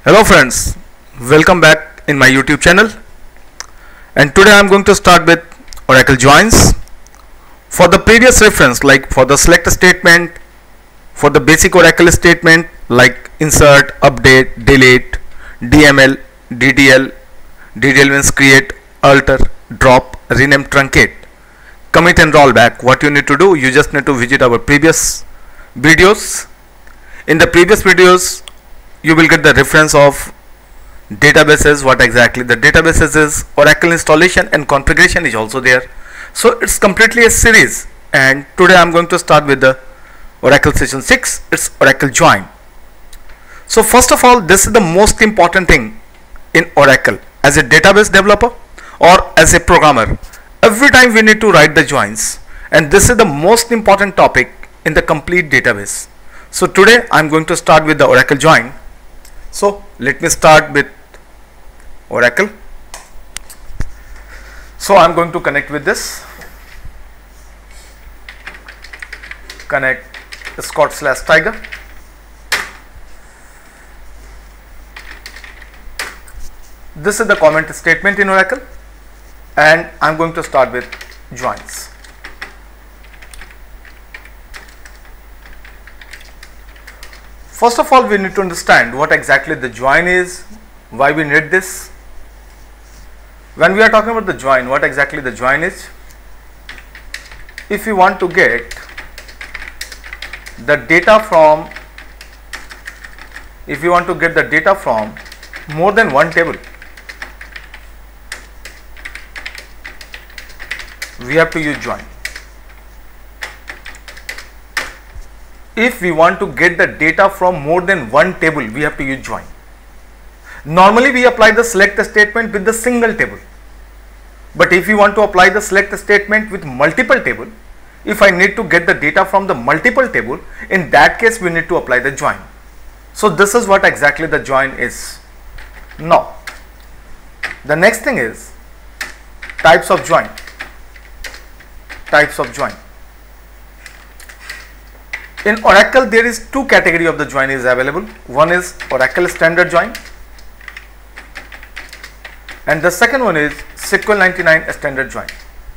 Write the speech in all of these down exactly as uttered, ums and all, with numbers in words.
Hello friends, welcome back in my YouTube channel, and today I am going to start with Oracle joins. For the previous reference, like for the select statement, for the basic Oracle statement like insert, update, delete, D M L, D D L, D D L means create, alter, drop, rename, truncate, commit and rollback. What you need to do, you just need to visit our previous videos. In the previous videos you will get the reference of databases, what exactly the databases is, Oracle installation and configuration is also there. So it's completely a series, and today I'm going to start with the Oracle session six. It's Oracle join. So first of all, this is the most important thing in Oracle as a database developer or as a programmer. Every time we need to write the joins, and this is the most important topic in the complete database. So today I'm going to start with the Oracle join. So let me start with Oracle. So I'm going to connect with this. Connect Scott slash Tiger. This is the comment statement in Oracle, and I'm going to start with joins. First of all, we need to understand what exactly the join is, why we need this. When we are talking about the join, what exactly the join is? If you want to get the data from, if you want to get the data from more than one table, we have to use join. If we want to get the data from more than one table, we have to use join. Normally we apply the select statement with the single table, but if you want to apply the select statement with multiple table, if I need to get the data from the multiple table, in that case we need to apply the join. So this is what exactly the join is. Now the next thing is types of join. Types of join. In Oracle, there is two category of the join is available. One is Oracle standard join, and the second one is S Q L ninety-nine standard join.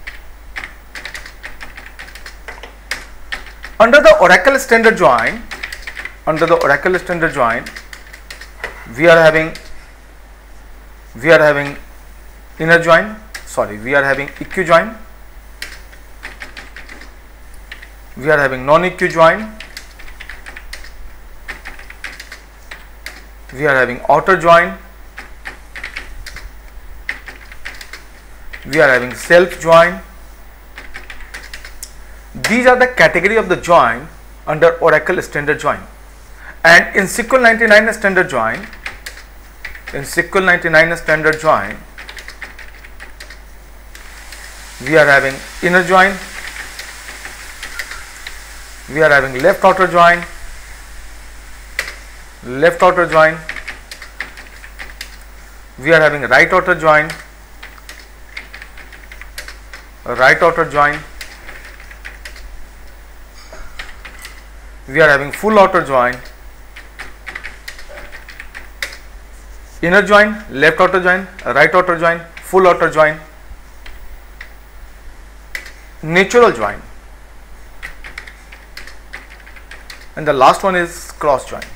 Under the Oracle standard join, under the Oracle standard join, we are having we are having inner join. Sorry, we are having E Q join. We are having non-E Q join. We are having outer join. We are having self join. These are the category of the join under Oracle standard join. And in S Q L ninety-nine standard join, in S Q L ninety-nine standard join, we are having inner join. We are having left outer join, left outer join. We are having right outer join, right outer join. We are having full outer join, inner join, left outer join, right outer join, full outer join, natural join. And the last one is cross join.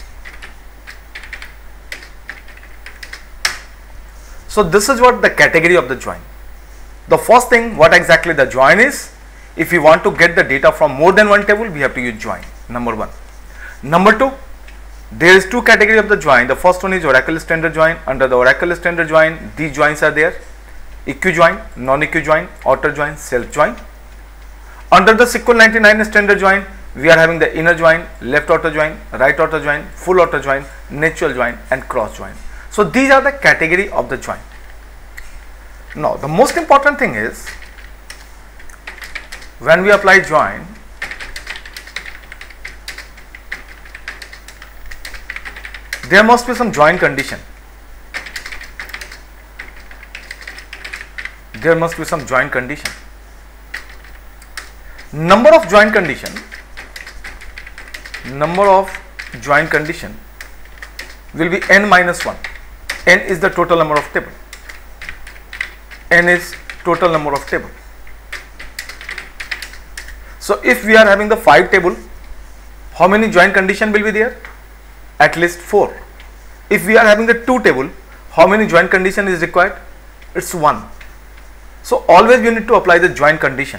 So this is what the category of the join. The first thing, what exactly the join is. If we want to get the data from more than one table, we have to use join. Number one. Number two, there is two category of the join. The first one is Oracle standard join. Under the Oracle standard join, these joins are there: E Q join, non-E Q join, outer join, self join. Under the S Q L ninety-nine standard join, we are having the inner join, left outer join, right outer join, full outer join, natural join, and cross join. So these are the category of the join. Now the most important thing is, when we apply join, there must be some join condition. There must be some join condition. Number of join condition number of join condition will be n minus one. N is the total number of table. N is total number of table. So if we are having the five table, how many join condition will be there? At least four. If we are having the two table, how many join condition is required? It's one. So always we need to apply the join condition.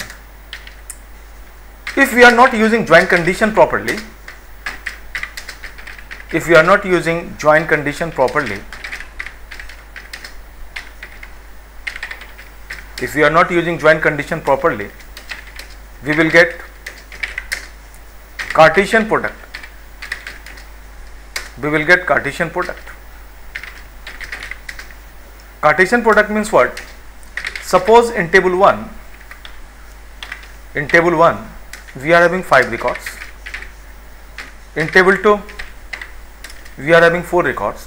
If we are not using join condition properly, if we are not using join condition properly, if we are not using join condition properly, we will get Cartesian product. We will get Cartesian product. Cartesian product means what? Suppose in table one, in table one, we are having five records. In table two, we are having four records.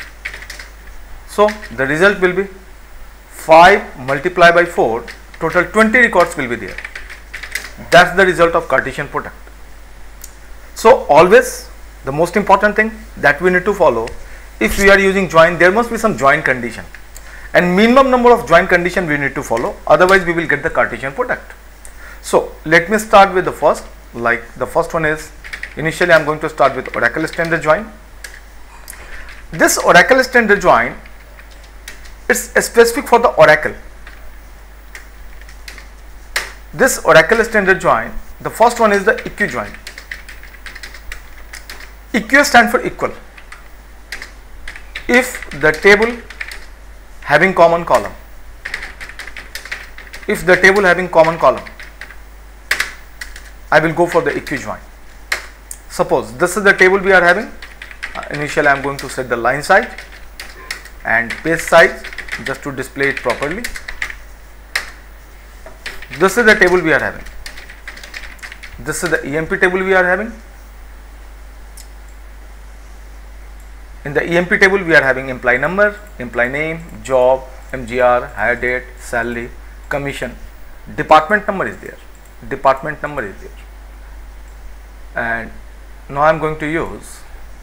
So the result will be five multiplied by four, total twenty records will be there. That's the result of Cartesian product. So always the most important thing that we need to follow, if we are using join, there must be some join condition, and minimum number of join condition we need to follow, otherwise we will get the Cartesian product. So let me start with the first. Like the first one is, initially I am going to start with Oracle standard join. This Oracle standard join, it's specific for the Oracle. This Oracle standard join, the first one is the E Q join. E Q stand for equal. If the table having common column, if the table having common column, I will go for the E Q join. Suppose this is the table we are having. Uh, initially I am going to set the line size and page size just to display it properly. This is the table we are having. This is the E M P table we are having. In the E M P table we are having employee number, employee name, job, M G R, hire date, salary, commission, department number is there. Department number is there. And now I am going to use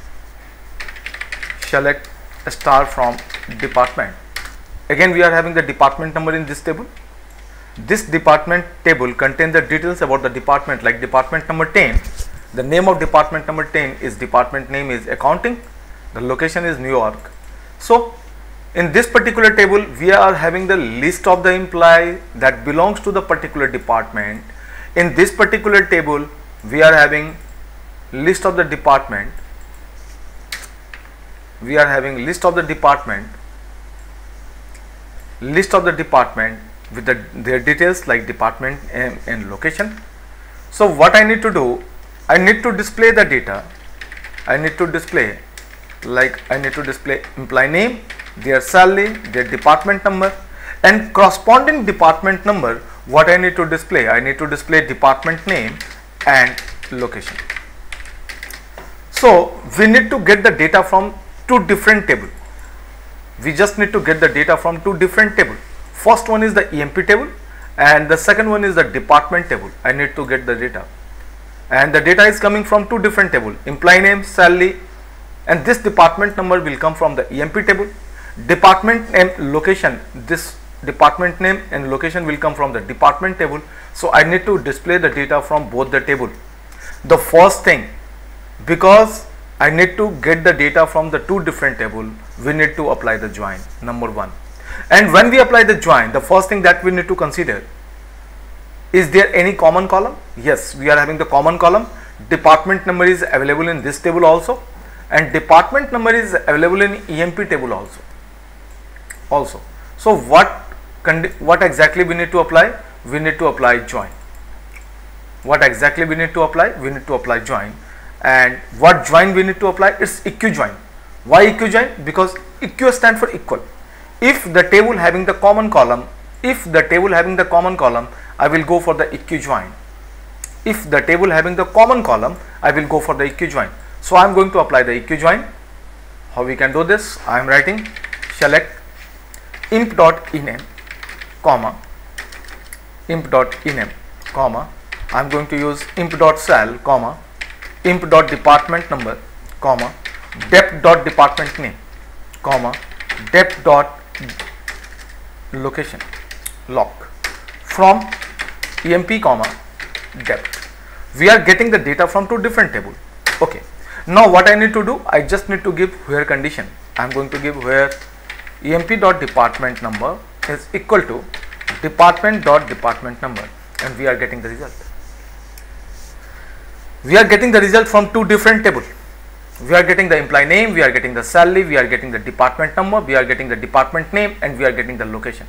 select star from department. Again we are having the department number in this table. This department table contains the details about the department, like department number ten. The name of department number ten is, department name is accounting, the location is New York. So in this particular table we are having the list of the employee that belongs to the particular department. In this particular table we are having list of the department, we are having list of the department, list of the department with the, their details like department and, and location. So what I need to do, I need to display the data, I need to display like I need to display employee name, their salary, their department number, and corresponding department number. What I need to display, I need to display department name and location. So we need to get the data from two different tables. We just need to get the data from two different tables. First one is the E M P table and the second one is the department table. I need to get the data, and the data is coming from two different tables, employee name, salary, and this department number will come from the E M P table. Department name, location, this department name and location will come from the department table. So I need to display the data from both the table. The first thing, because I need to get the data from the two different tables, we need to apply the join, number one. And when we apply the join, the first thing that we need to consider, is there any common column? Yes, we are having the common column. Department number is available in this table also, and department number is available in E M P table also. Also, so what what exactly we need to apply? We need to apply join. What exactly we need to apply? We need to apply join. And what join we need to apply? It's E Q join. Why E Q join? Because E Q stands for equal. If the table having the common column, if the table having the common column, I will go for the E Q join. If the table having the common column, I will go for the E Q join. So I am going to apply the E Q join. How we can do this? I am writing select imp dot ename, comma, imp dot ename, comma, I am going to use imp dot sal, comma, imp dot department number, comma, depth dot department name, comma, depth dot location lock from emp comma depth. We are getting the data from two different tables. Okay, now what I need to do, I just need to give where condition. I am going to give where emp dot department number is equal to department dot department number, and we are getting the result. We are getting the result from two different tables. We are getting the employee name, we are getting the salary, we are getting the department number, we are getting the department name, and we are getting the location.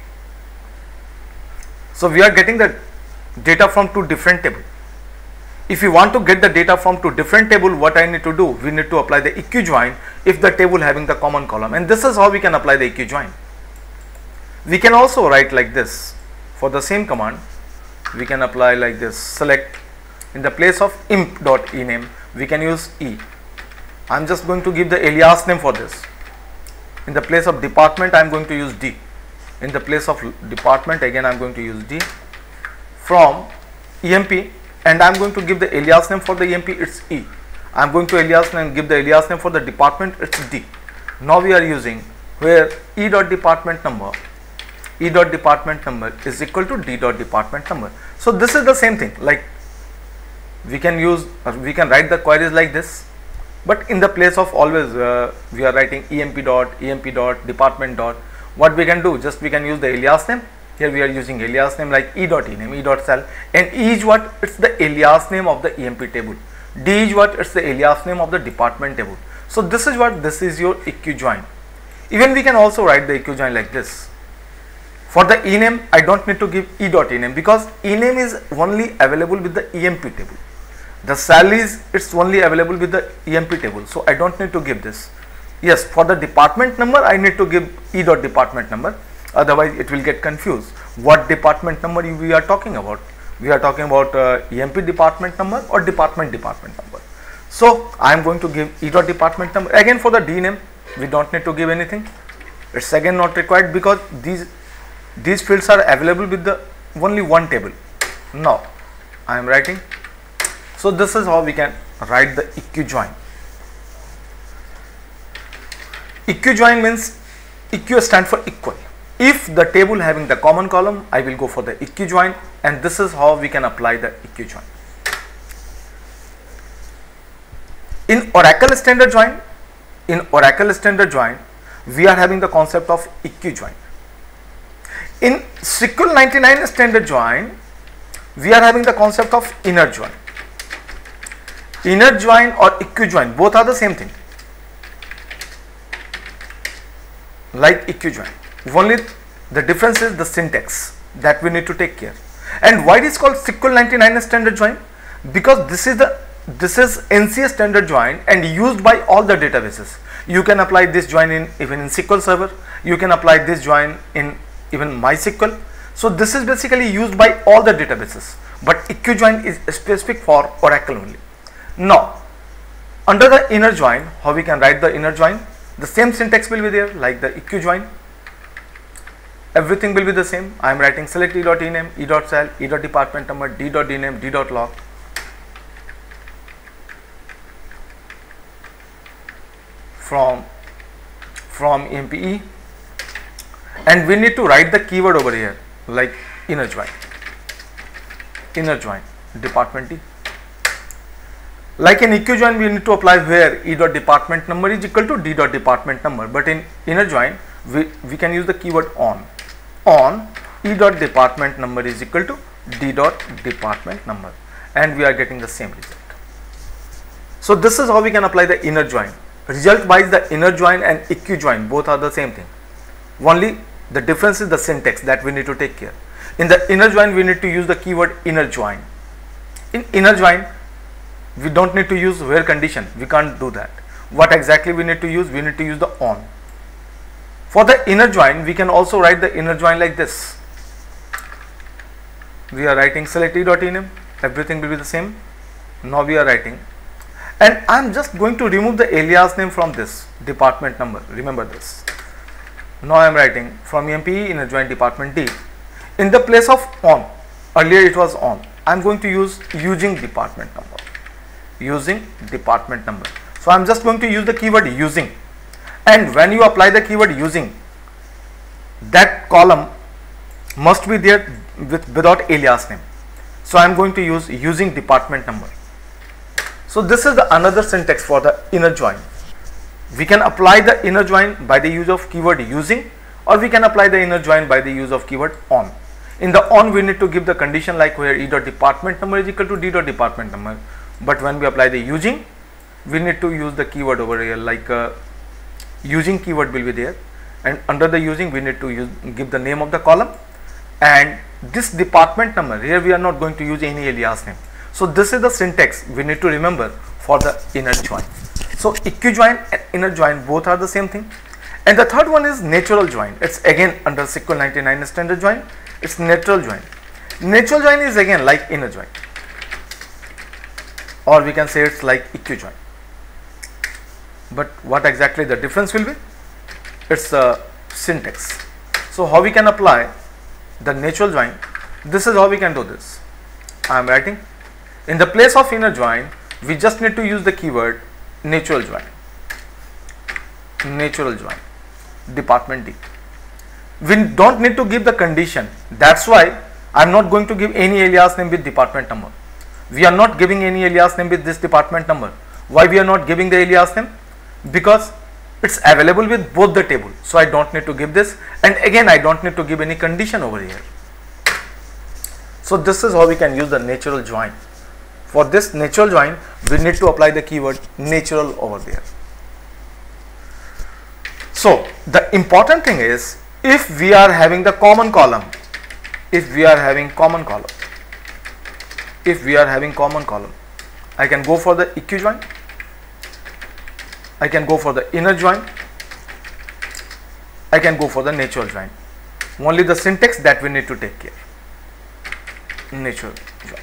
So we are getting the data from two different tables. If you want to get the data from two different tables, what I need to do, we need to apply the eqjoin if the table having the common column, and this is how we can apply the eqjoin. We can also write like this. For the same command, we can apply like this. Select, in the place of imp dot ename, we can use e. I am just going to give the alias name for this. In the place of department, I am going to use D. In the place of department, again I am going to use D. From emp, and I am going to give the alias name for the emp, it's E. I am going to alias name, give the alias name for the department, it's D. Now we are using where E dot department number, E dot department number is equal to D dot department number. So this is the same thing, like we can use, or we can write the queries like this, but in the place of always uh, we are writing emp dot, emp dot, department dot, what we can do, just we can use the alias name. Here we are using alias name like e dot ename, e dot sal, and E is what, it's the alias name of the emp table. D is what, it's the alias name of the department table. So this is what, this is your eqjoin. Even we can also write the eqjoin like this. For the ename, I don't need to give e dot ename because ename is only available with the emp table. The salaries, it's only available with the emp table, so I don't need to give this. Yes, for the department number, I need to give e dot department number, otherwise it will get confused. What department number we are talking about? We are talking about uh, emp department number or department department number. So I am going to give e dot department number. Again, for the d name, we don't need to give anything. It's again not required because these these fields are available with the only one table. Now I am writing. So this is how we can write the eqjoin. Eqjoin means eq stands for equal. If the table having the common column, I will go for the eqjoin, and this is how we can apply the eqjoin. In Oracle standard join, in Oracle standard join, we are having the concept of eqjoin. In S Q L ninety-nine standard join, we are having the concept of inner join. Inner join or eqjoin, both are the same thing, like eqjoin. Only the difference is the syntax that we need to take care. And why it is called S Q L ninety-nine standard join? Because this is the this is N C A standard join and used by all the databases. You can apply this join in even in S Q L Server. You can apply this join in even MySQL. So this is basically used by all the databases, but eqjoin is specific for Oracle only. Now, under the inner join, how we can write the inner join? The same syntax will be there like the eqjoin. Everything will be the same. I am writing select e dot ename, e dot sal, e dot department number, d dot ename, d dot log. From from emp E, and we need to write the keyword over here like inner join. Inner join department D. Like in eqjoin, we need to apply where e dot department number is equal to d dot department number, but in inner join, we, we can use the keyword on. On e dot department number is equal to d dot department number, and we are getting the same result. So this is how we can apply the inner join. Result wise, the inner join and eqjoin both are the same thing. Only the difference is the syntax that we need to take care. In the inner join, we need to use the keyword inner join. In inner join, we don't need to use where condition. We can't do that. What exactly we need to use? We need to use the on. For the inner join, we can also write the inner join like this. We are writing select e dot ename. Everything will be the same. Now we are writing, and I am just going to remove the alias name from this department number. Remember this. Now I am writing from emp E inner join department D. In the place of on, earlier it was on. I am going to use using department number. Using department number. So I'm just going to use the keyword using, and when you apply the keyword using, that column must be there with without alias name. So I'm going to use using department number. So this is the another syntax for the inner join. We can apply the inner join by the use of keyword using, or we can apply the inner join by the use of keyword on. In the on, we need to give the condition like where e dot department number is equal to d dot department number. But when we apply the using, we need to use the keyword over here, like uh, using keyword will be there, and under the using we need to use give the name of the column, and this department number here we are not going to use any alias name. So this is the syntax we need to remember for the inner join. So eqjoin and inner join both are the same thing. And the third one is natural join. It's again under S Q L ninety-nine standard join. It's natural join. Natural join is again like inner join, or we can say it's like eqjoin. But what exactly the difference will be? It's a syntax. So how we can apply the natural join? This is how we can do this. I am writing in the place of inner join, we just need to use the keyword natural join. Natural join department D. We don't need to give the condition. That's why I am not going to give any alias name with department number. We are not giving any alias name with this department number. Why we are not giving the alias name? Because it's available with both the table. So I don't need to give this, and again I don't need to give any condition over here. So this is how we can use the natural join. For this natural join, we need to apply the keyword natural over there. So the important thing is, if we are having the common column, if we are having common column, if we are having common column, I can go for the eqjoin, I can go for the inner join, I can go for the natural join. Only the syntax that we need to take care. Natural join.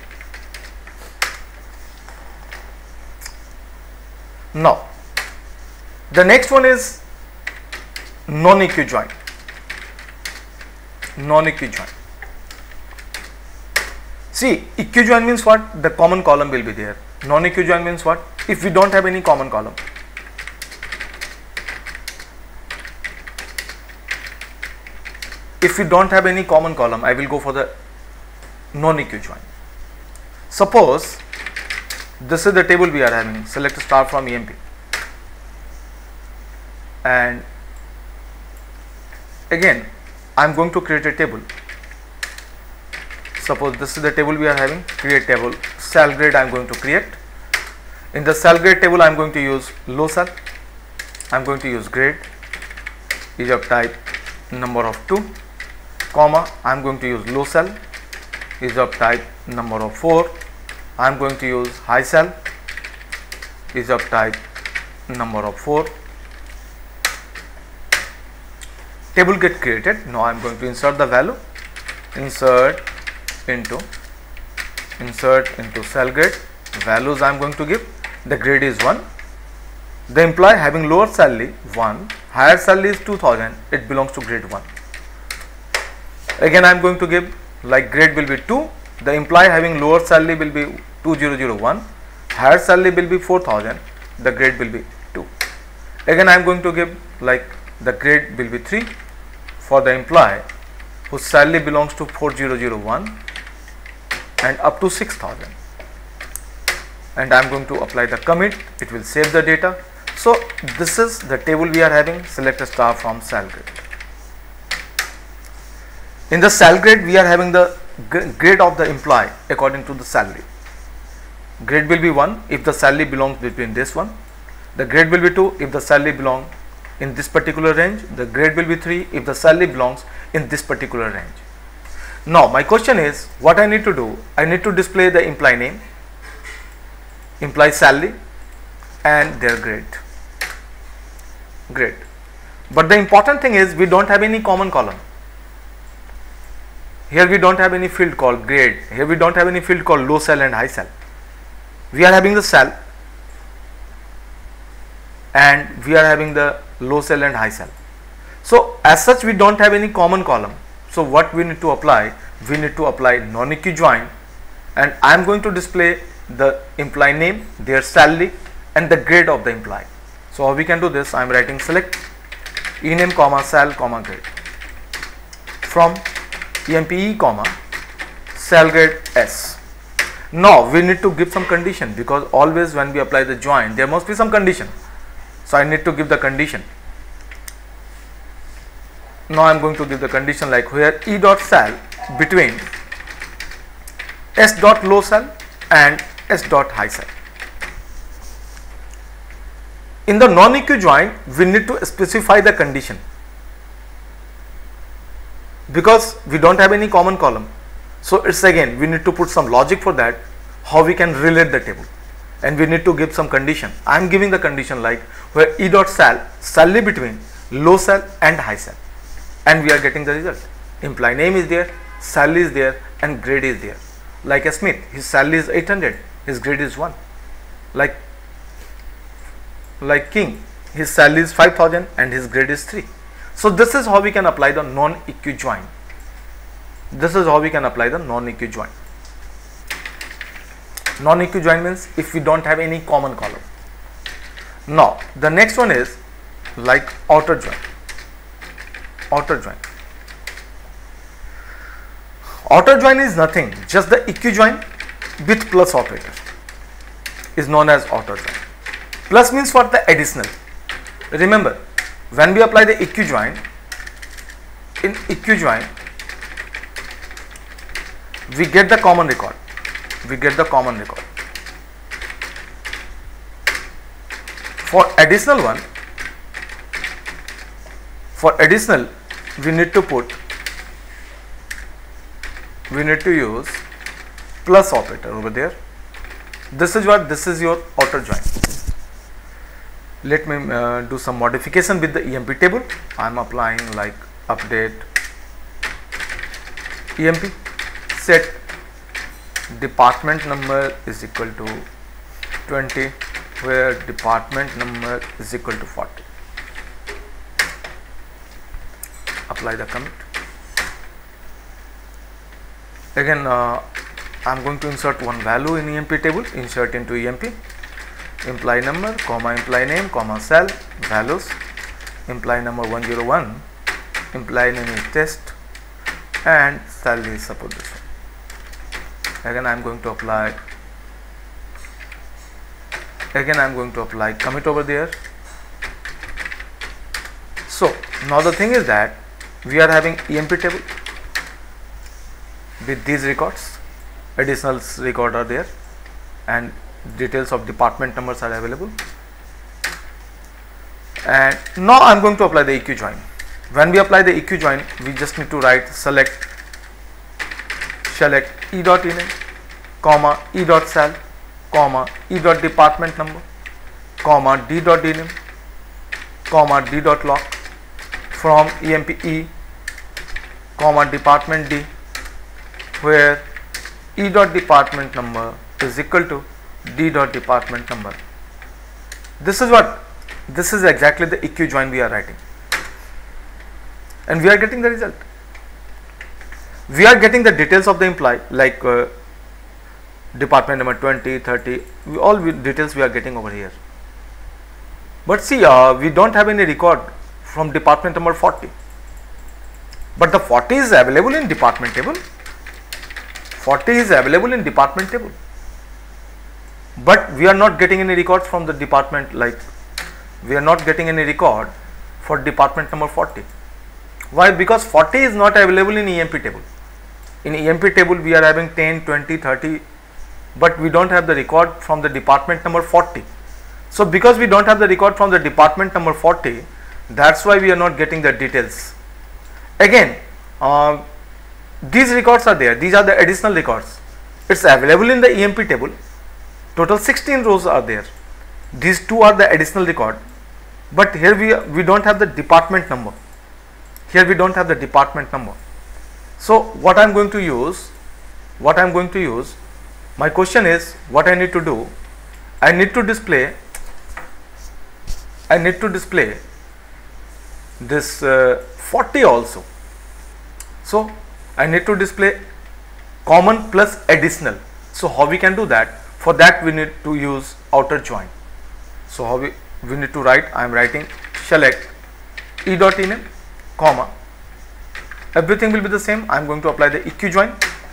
Now the next one is non-eq join. Non-eq join. See, eq join means what? The common column will be there. Non-eq join means what? If we don't have any common column. If we don't have any common column, I will go for the non-eq join. Suppose this is the table we are having. Select star from E M P, and again I am going to create a table. Suppose this is the table we are having. Create table. Cell grade I am going to create. In the cell grade table I am going to use low cell. I am going to use grade is of type number of two, comma I am going to use low cell is of type number of four. I am going to use high cell is of type number of four. Table get created. Now I am going to insert the value. Insert into insert into cell grade. Values I am going to give. The grade is one. The employee having lower salary one, higher salary is two thousand. It belongs to grade one. Again I am going to give like grade will be two. The employee having lower salary will be two thousand one, higher salary will be four thousand, the grade will be two. Again I am going to give like the grade will be three for the employee whose salary belongs to four thousand one and up to six thousand, and I am going to apply the commit. It will save the data. So this is the table we are having. Select a star from cell grade. In the cell grade we are having the grade of the employee according to the salary. Grade will be one if the salary belongs between this one. The grade will be two if the salary belongs in this particular range. The grade will be three if the salary belongs in this particular range. Now my question is, what I need to do? I need to display the employee name, employee salary and their grade. Grade. But the important thing is we don't have any common column. Here we don't have any field called grade. Here we don't have any field called low cell and high cell. We are having the cell and we are having the low cell and high cell. So as such we don't have any common column. So what we need to apply? We need to apply non-eq join, and I am going to display the employee name, their salary and the grade of the employee. So how we can do this? I am writing select ename comma sal comma grade from employee comma sal grade S. Now we need to give some condition, because always when we apply the join there must be some condition. So I need to give the condition. Now I am going to give the condition like where e dot sal between s dot low sal and s dot high sal. In the non-equi join we need to specify the condition, because we don't have any common column. So it's again we need to put some logic for that, how we can relate the table, and we need to give some condition. I am giving the condition like where e dot sal salary between low sal and high sal, and we are getting the result. Employee name is there, salary is there, and grade is there. Like a Smith, his salary is eight hundred, his grade is one. Like like King, his salary is five thousand and his grade is three. So this is how we can apply the non-equi join. This is how we can apply the non-equi join. Non-equi join means if we don't have any common column. Now the next one is like outer join. Outer join. Outer join is nothing, just the equi join with plus operator is known as outer join. Plus means for the additional. Remember, when we apply the equi join, in equi join we get the common record. We get the common record. For additional one, for additional we need to put, we need to use plus operator over there. This is what, this is your outer join. Let me uh, do some modification with the E M P table. I am applying like update E M P, set department number is equal to twenty, where department number is equal to forty. Apply the commit. Again uh, I am going to insert one value in E M P table. Insert into E M P, employee number comma employee name comma sal values, employee number one zero one, employee name is test, and salary is suppose this one. Again I am going to apply again I am going to apply commit over there. So now the thing is that we are having E M P table with these records, additional record are there, and details of department numbers are available. And now I am going to apply the equi join. When we apply the equi join, we just need to write select select e dot ename comma e dot sal comma e dot department number comma d dot ename comma d dot log from E M P E comma department D, where e dot department number is equal to d dot department number. This is what, this is exactly the equi join we are writing, and we are getting the result. We are getting the details of the employee like uh, department number twenty, thirty, we, all we, details we are getting over here. But see, uh, we don't have any record from department number forty, but the forty is available in department table. forty is available in department table, but we are not getting any records from the department, like we are not getting any record for department number forty. Why? Because forty is not available in E M P table. In E M P table we are having ten, twenty, thirty, but we don't have the record from the department number forty. So because we don't have the record from the department number forty, that's why we are not getting the details. Again, uh, these records are there, these are the additional records. It's available in the E M P table. Total sixteen rows are there. These two are the additional record, but here we we don't have the department number. Here we don't have the department number. So what I am going to use, what I am going to use, my question is what I need to do. I need to display, I need to display this uh, forty also. So I need to display common plus additional. So how we can do that? For that we need to use outer join. So how we, we need to write, I am writing select e dot ename, comma, everything will be the same. I am going to apply the eq join,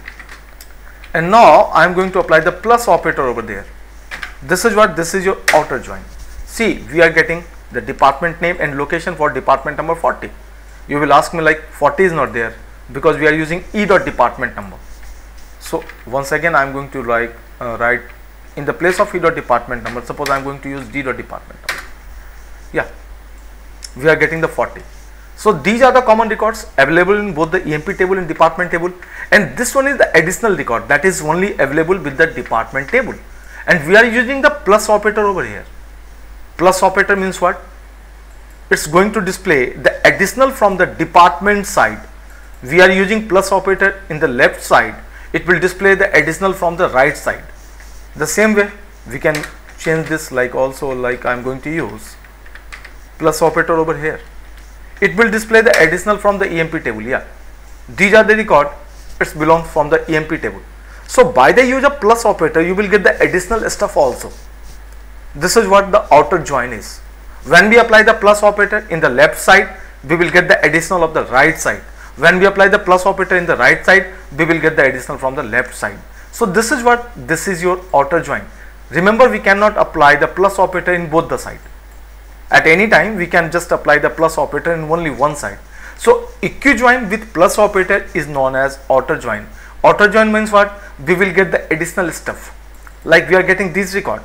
and now I am going to apply the plus operator over there. This is what, this is your outer join. See, we are getting the department name and location for department number forty. You will ask me like forty is not there because we are using e dot department number. So once again I am going to write uh, write in the place of e dot department number, suppose I am going to use d dot department number. Yeah, we are getting the forty. So these are the common records available in both the E M P table and department table, and this one is the additional record that is only available with the department table, and we are using the plus operator over here. Plus operator means what? It's going to display the additional from the department side. We are using plus operator in the left side, it will display the additional from the right side. The same way we can change this, like also like I am going to use plus operator over here. It will display the additional from the E M P table. Yeah, these are the record, it belongs from the E M P table. So by the use of plus operator you will get the additional stuff also. This is what the outer join is. When we apply the plus operator in the left side, we will get the additional of the right side. When we apply the plus operator in the right side, we will get the additional from the left side. So this is what, this is your outer join. Remember, we cannot apply the plus operator in both the side. At any time we can just apply the plus operator in only one side. So eq join with plus operator is known as outer join. Outer join means what? We will get the additional stuff, like we are getting this record.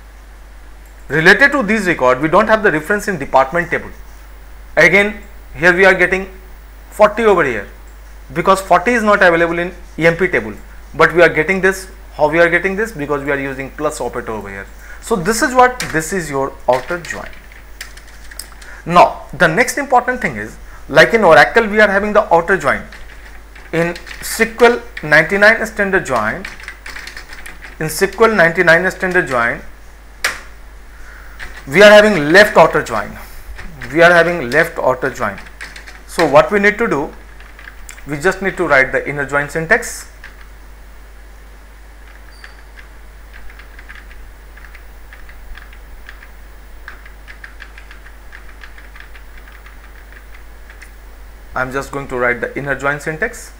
Related to this record, we don't have the reference in department table. Again, here we are getting forty over here because forty is not available in E M P table, but we are getting this. How we are getting this? Because we are using plus operator over here. So this is what, this is your outer join. Now the next important thing is, like in Oracle we are having the outer join. In S Q L ninety-nine standard join, in S Q L ninety-nine standard join, we are having left outer join. We are having left outer join. So what we need to do, we just need to write the inner join syntax. I am just going to write the inner join syntax.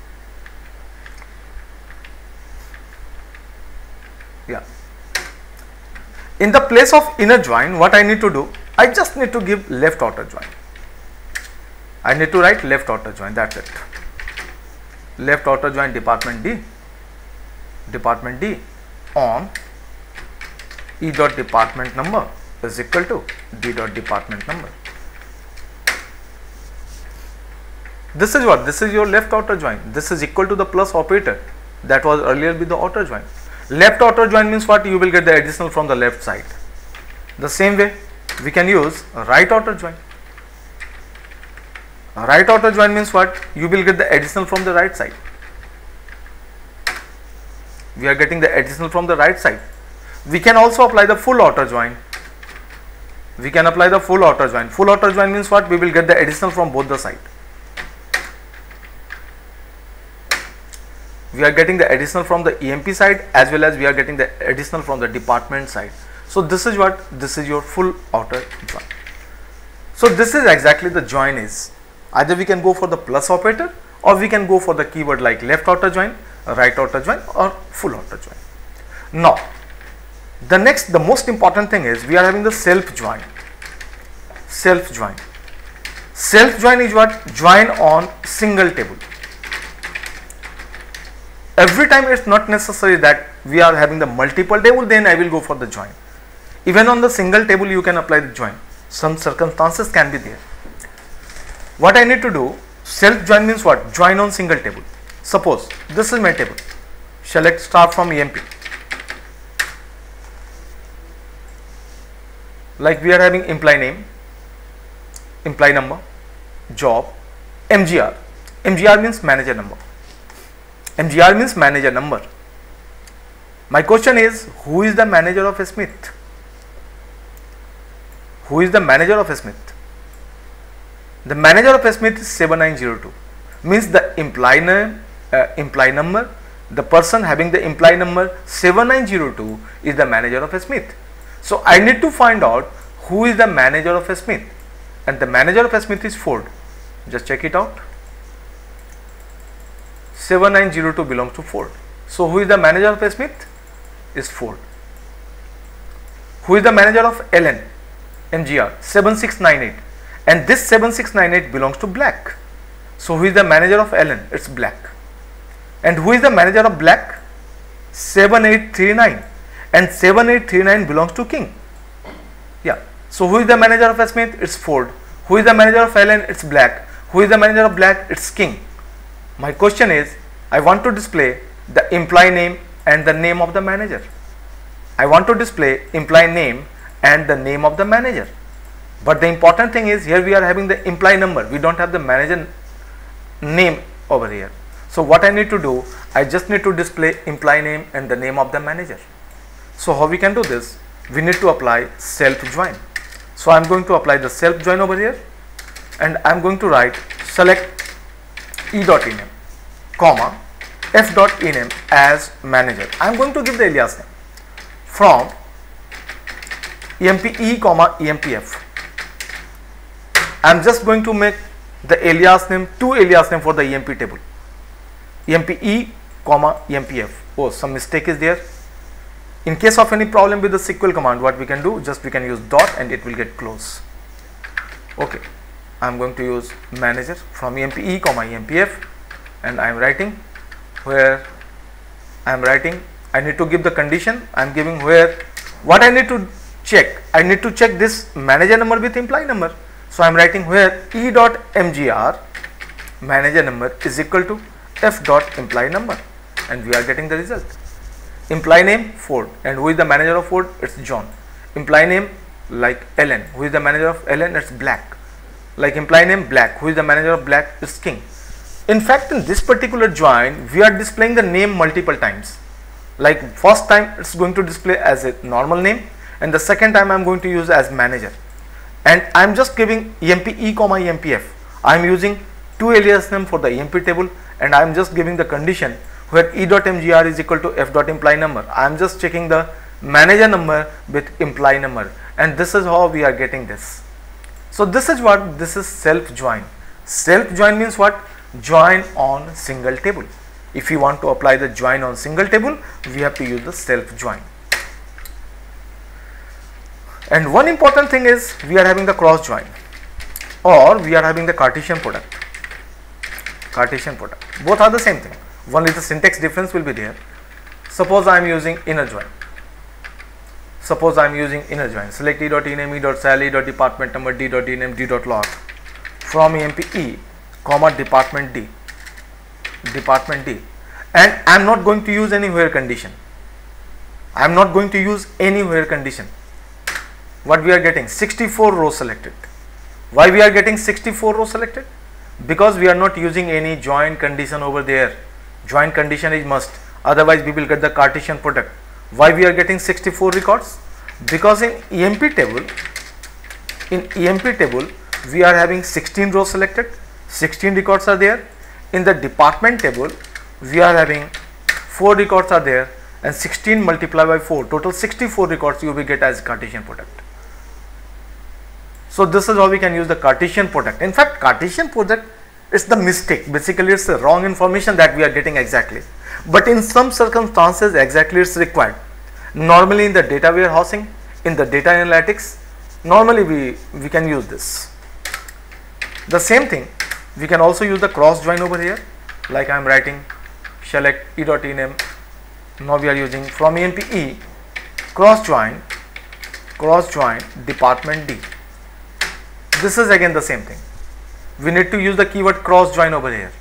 Yeah. In the place of inner join, what I need to do, I just need to give left outer join. I need to write left outer join, that's it. Left outer join department D, department D on E dot department number is equal to D dot department number. This is what, this is your left outer join. This is equal to the plus operator that was earlier with the outer join. Left outer join means what? You will get the additional from the left side. The same way we can use a right outer join. A right outer join means what? You will get the additional from the right side. We are getting the additional from the right side. We can also apply the full outer join. We can apply the full outer join. Full outer join means what? We will get the additional from both the side. We are getting the additional from the E M P side as well as we are getting the additional from the department side. So this is what, this is your full outer join. So this is exactly the join is. Either we can go for the plus operator or we can go for the keyword like left outer join, right outer join or full outer join. Now the next, the most important thing is we are having the self join. Self join. Self join is what? Join on single table. Every time it's not necessary that we are having the multiple table, then I will go for the join. Even on the single table you can apply the join. Some circumstances can be there. What I need to do, self join means what? Join on single table. Suppose this is my table. Select star from E M P. Like we are having employee name, employee number, job, M G R. M G R means manager number. M G R means manager number. My question is, who is the manager of Smith? Who is the manager of Smith? The manager of Smith is seven nine zero two. Means the employee name, uh, employee number, the person having the employee number seven nine zero two is the manager of Smith. So I need to find out who is the manager of a Smith, and the manager of a Smith is Ford. Just check it out. seven nine zero two belongs to Ford. So who is the manager of a Smith? Is Ford. Who is the manager of Allen M G R? seven six nine eight, and this seven six nine eight belongs to Black. So who is the manager of Allen? It's Black. And who is the manager of Black? seven eight three nine, and seven eight three nine belongs to King. Yeah. So who is the manager of a Smith? It's Ford. Who is the manager of Allen? It's Black. Who is the manager of Black? It's King. My question is, I want to display the employee name and the name of the manager. I want to display employee name and the name of the manager. But the important thing is, here we are having the employee number. We don't have the manager name over here. So what I need to do, I just need to display employee name and the name of the manager. So how we can do this? We need to apply self join. So I am going to apply the self join over here, and I am going to write select e dot ename comma f dot ename as manager. I am going to give the alias name from empe comma empf. I am just going to make the alias name, two alias name for the emp table, empe comma empf. Oh, some mistake is there. In case of any problem with the S Q L command, what we can do, just we can use dot and it will get close. Okay, I am going to use manager from empe comma empf, and I am writing where I am writing I need to give the condition. I am giving where what I need to check. I need to check this manager number with employee number. So I am writing where e dot mgr manager number is equal to f dot employee number, and we are getting the result. Employee name Ford, and who is the manager of Ford? It's John. Employee name like Allen, who is the manager of Allen? It's Black. Like employee name Black, who is the manager of Black? It's King. In fact, in this particular join, we are displaying the name multiple times. Like first time it's going to display as a normal name, and the second time I am going to use as manager. And I am just giving empe comma empf. I am using two alias name for the emp table, and I am just giving the condition where e dot mgr is equal to f dot employee number. I am just checking the manager number with employee number, and this is how we are getting this. So this is what this is self join. Self join means what? Join on single table. If you want to apply the join on single table, we have to use the self join. And one important thing is, we are having the cross join, or we are having the Cartesian product. Cartesian product, both are the same thing. Only the syntax difference will be there. Suppose I am using inner join. Suppose I am using inner join. Select e dot ename, e dot sal, e dot department number, d dot ename, d dot log from empe comma department d, department d, and I am not going to use any where condition. I am not going to use any where condition. What we are getting? sixty-four rows selected. Why we are getting sixty-four rows selected? Because we are not using any join condition over there. Join condition is must, otherwise we will get the Cartesian product. Why we are getting sixty-four records? Because in emp table, in emp table we are having sixteen rows selected, sixteen records are there. In the department table we are having four records are there, and sixteen multiplied by four, total sixty-four records you will get as Cartesian product. So this is how we can use the Cartesian product. In fact, Cartesian product is the mistake. Basically, it's the wrong information that we are getting exactly. But in some circumstances, exactly it's required. Normally in the data warehousing, in the data analytics, normally we, we can use this. The same thing, we can also use the cross join over here. Like I am writing select e dot ename. Now we are using from empe cross join, cross join department d. This is again the same thing. We need to use the keyword cross join over here.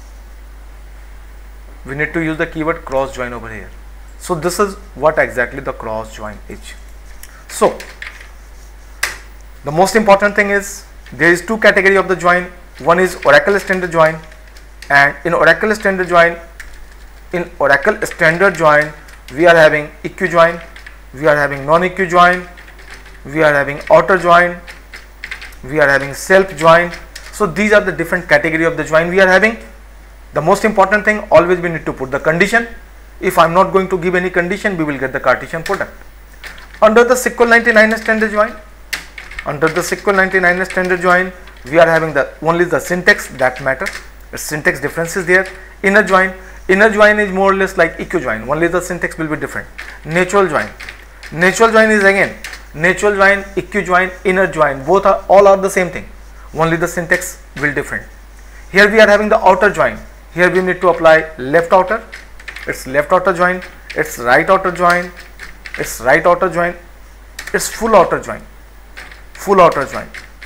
We need to use the keyword cross join over here. So this is what exactly the cross join is. So the most important thing is, there is two category of the join. One is Oracle standard join, and in Oracle standard join, in Oracle standard join we are having eq join, we are having non-eq join, we are having outer join, we are having self join. So these are the different category of the join we are having. The most important thing, always we need to put the condition. If I am not going to give any condition, we will get the Cartesian product. Under the S Q L ninety-nine standard join, Under the SQL ninety-nine standard join, we are having the only the syntax that matter. The syntax difference is there. Inner join, inner join is more or less like eq join. Only the syntax will be different. Natural join, natural join is again natural join, eq join, inner join. Both are all are the same thing. Only the syntax will different. Here we are having the outer join. Here we need to apply left outer. It's left outer join. It's right outer join. It's right outer join. It's full outer join. Full outer join.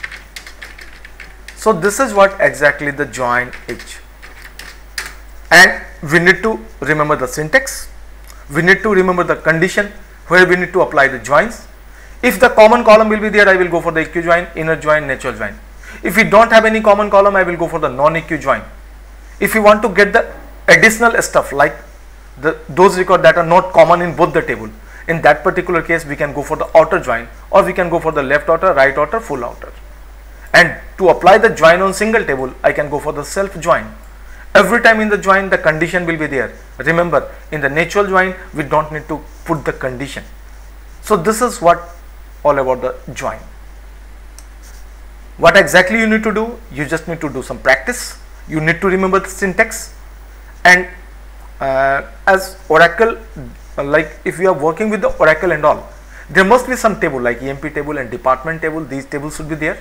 So this is what exactly the join is. And we need to remember the syntax. We need to remember the condition where we need to apply the joins. If the common column will be there, I will go for the eq join, inner join, natural join. If we don't have any common column, I will go for the non-eq join. If you want to get the additional stuff like the those records that are not common in both the table, in that particular case we can go for the outer join, or we can go for the left outer, right outer, full outer. And to apply the join on single table, I can go for the self join. Every time in the join the condition will be there. Remember, in the natural join we don't need to put the condition. So this is what all about the join. What exactly you need to do? You just need to do some practice. You need to remember the syntax. And uh, as Oracle, uh, like if you are working with the Oracle and all, there must be some table like E M P table and department table. These tables should be there.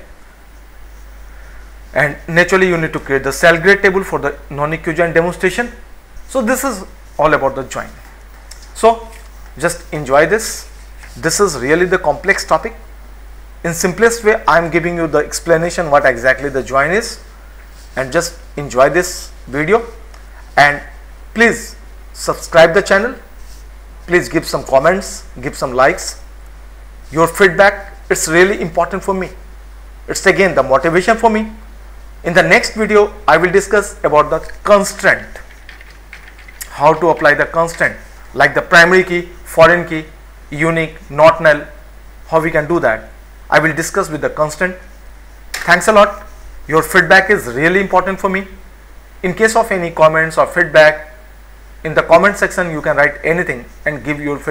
And naturally you need to create the cell grade table for the non-eq join demonstration. So this is all about the join. So just enjoy this. This is really the complex topic. In simplest way, I am giving you the explanation what exactly the join is, and just enjoy this video. And please subscribe the channel. Please give some comments, give some likes. Your feedback, it's really important for me. It's again the motivation for me. In the next video, I will discuss about the constraint. How to apply the constraint like the primary key, foreign key, unique, not null, how we can do that. I will discuss with the constraint. Thanks a lot. Your feedback is really important for me. In case of any comments or feedback, in the comment section you can write anything and give your feedback.